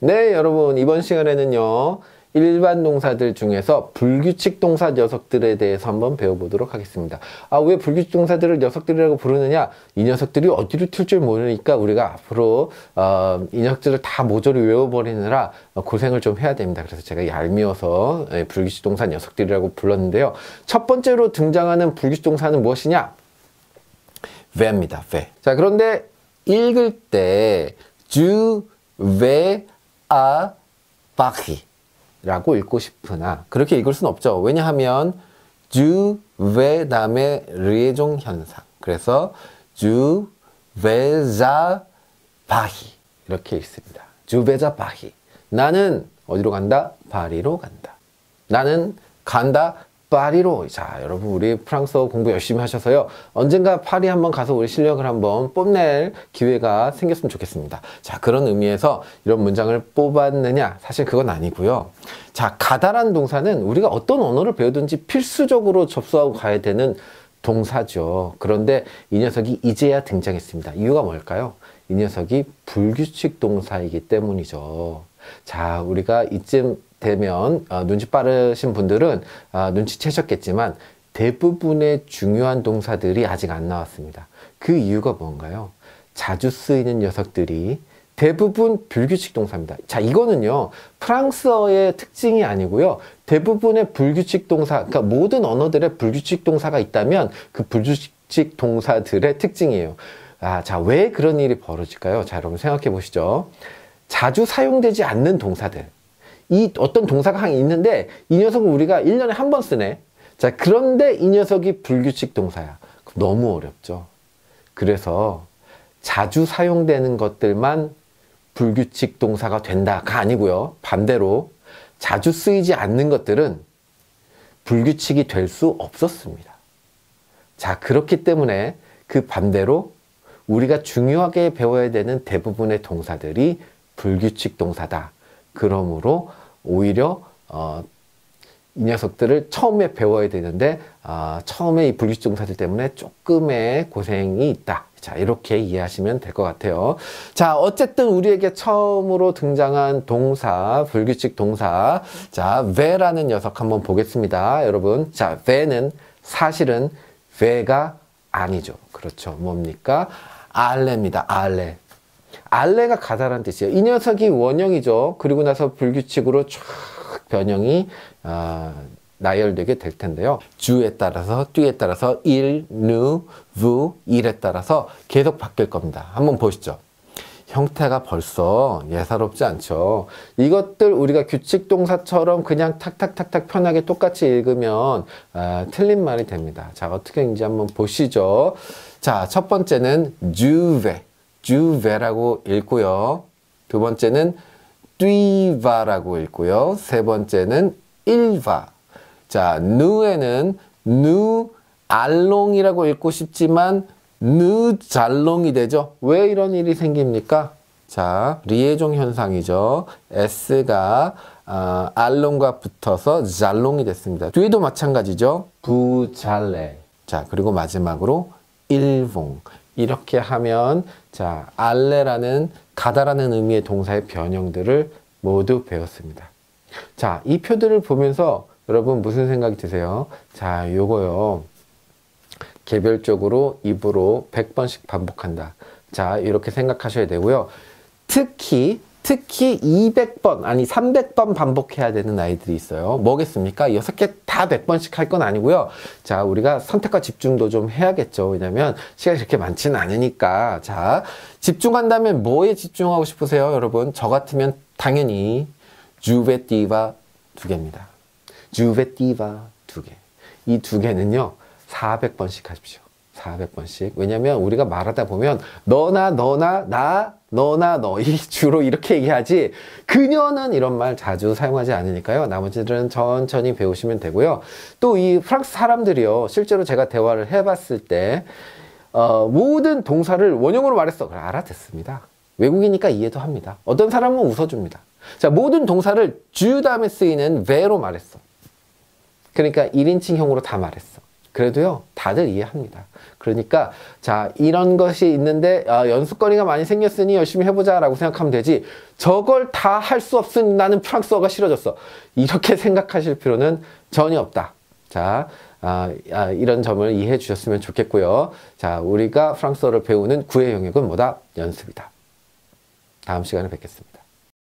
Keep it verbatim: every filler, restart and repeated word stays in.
네, 여러분 이번 시간에는요 일반 동사들 중에서 불규칙 동사 녀석들에 대해서 한번 배워보도록 하겠습니다. 아, 왜 불규칙 동사들을 녀석들이라고 부르느냐? 이 녀석들이 어디로 튈 줄 모르니까 우리가 앞으로 어, 이 녀석들을 다 모조리 외워버리느라 고생을 좀 해야 됩니다. 그래서 제가 얄미워서 불규칙 동사 녀석들이라고 불렀는데요. 첫 번째로 등장하는 불규칙 동사는 무엇이냐? 왜입니다. 왜. 자, 그런데 읽을 때 주, 왜, 아, 바히 라고 읽고 싶으나 그렇게 읽을 수는 없죠. 왜냐하면 주, 왜 다음에 리에종 현상. 그래서 주, 베자, 바히 이렇게 읽습니다. 주, 베자, 바히. 나는 어디로 간다? 파리로 간다. 나는 간다. 파리로. 자, 여러분 우리 프랑스어 공부 열심히 하셔서요. 언젠가 파리 한번 가서 우리 실력을 한번 뽐낼 기회가 생겼으면 좋겠습니다. 자, 그런 의미에서 이런 문장을 뽑았느냐? 사실 그건 아니고요. 자, 가다란 동사는 우리가 어떤 언어를 배우든지 필수적으로 접수하고 가야 되는 동사죠. 그런데 이 녀석이 이제야 등장했습니다. 이유가 뭘까요? 이 녀석이 불규칙 동사이기 때문이죠. 자, 우리가 이쯤 되면 어, 눈치 빠르신 분들은 어, 눈치채셨겠지만 대부분의 중요한 동사들이 아직 안 나왔습니다. 그 이유가 뭔가요? 자주 쓰이는 녀석들이 대부분 불규칙 동사입니다. 자, 이거는요 프랑스어의 특징이 아니고요, 대부분의 불규칙 동사, 그러니까 모든 언어들의 불규칙 동사가 있다면 그 불규칙 동사들의 특징이에요. 아, 자, 왜 그런 일이 벌어질까요? 자, 여러분 생각해 보시죠. 자주 사용되지 않는 동사들, 이 어떤 동사가 항상 있는데 이 녀석은 우리가 일 년에 한 번 쓰네. 자, 그런데 이 녀석이 불규칙 동사야. 너무 어렵죠. 그래서 자주 사용되는 것들만 불규칙 동사가 된다가 아니고요. 반대로 자주 쓰이지 않는 것들은 불규칙이 될 수 없었습니다. 자, 그렇기 때문에 그 반대로 우리가 중요하게 배워야 되는 대부분의 동사들이 불규칙 동사다. 그러므로 오히려 어, 이 녀석들을 처음에 배워야 되는데 어, 처음에 이 불규칙 동사들 때문에 조금의 고생이 있다. 자, 이렇게 이해하시면 될 것 같아요. 자, 어쨌든 우리에게 처음으로 등장한 동사, 불규칙 동사. 자, 왜라는 녀석 한번 보겠습니다. 여러분. 자, 왜는 사실은 왜가 아니죠. 그렇죠. 뭡니까? 알레입니다. 알레. 알레가 가다란 뜻이에요. 이 녀석이 원형이죠. 그리고 나서 불규칙으로 쫙 변형이 어, 나열되게 될 텐데요. 주에 따라서, 뚜에 따라서, 일, 누, 부, 일에 따라서 계속 바뀔 겁니다. 한번 보시죠. 형태가 벌써 예사롭지 않죠. 이것들 우리가 규칙 동사처럼 그냥 탁탁탁탁 편하게 똑같이 읽으면 어, 틀린 말이 됩니다. 자, 어떻게 읽는지 한번 보시죠. 자, 첫 번째는 주베. 주베라고 읽고요. 두 번째는 뚜이바라고 읽고요. 세 번째는 일바. 자, 누에는 누 알롱이라고 읽고 싶지만 누 잘롱이 되죠. 왜 이런 일이 생깁니까? 자, 리에종 현상이죠. S가 어, 알롱과 붙어서 잘롱이 됐습니다. 뒤에도 마찬가지죠. 부잘레. 자, 그리고 마지막으로 일봉. 이렇게 하면 자, 알레라는 가다라는 의미의 동사의 변형들을 모두 배웠습니다. 자, 이 표들을 보면서 여러분 무슨 생각이 드세요? 자, 요거요. 개별적으로 입으로 백 번씩 반복한다. 자, 이렇게 생각하셔야 되고요. 특히 특히 이백 번 아니 삼백 번 반복해야 되는 아이들이 있어요. 뭐겠습니까? 여섯 개 다 백 번씩 할 건 아니고요. 자, 우리가 선택과 집중도 좀 해야겠죠. 왜냐면 시간이 그렇게 많지는 않으니까. 자, 집중한다면 뭐에 집중하고 싶으세요, 여러분? 저 같으면 당연히 주베띠바 두 개입니다. 주베띠바 두 개. 이 두 개는요 사백 번씩 하십시오. 사백 번씩. 왜냐면 우리가 말하다 보면 너나 너나 나 너나 너희 주로 이렇게 얘기하지 그녀는 이런 말 자주 사용하지 않으니까요. 나머지들은 천천히 배우시면 되고요. 또 이 프랑스 사람들이요, 실제로 제가 대화를 해봤을 때 어, 모든 동사를 원형으로 말했어. 그래, 알아듣습니다. 외국이니까 이해도 합니다. 어떤 사람은 웃어줍니다. 자, 모든 동사를 주 다음에 쓰이는 왜로 말했어. 그러니까 일 인칭형으로 다 말했어. 그래도요, 다들 이해합니다. 그러니까 자, 이런 것이 있는데 아, 연습거리가 많이 생겼으니 열심히 해보자 라고 생각하면 되지, 저걸 다 할 수 없으니 나는 프랑스어가 싫어졌어, 이렇게 생각하실 필요는 전혀 없다. 자, 아, 아, 이런 점을 이해해 주셨으면 좋겠고요. 자, 우리가 프랑스어를 배우는 구의 영역은 뭐다? 연습이다. 다음 시간에 뵙겠습니다.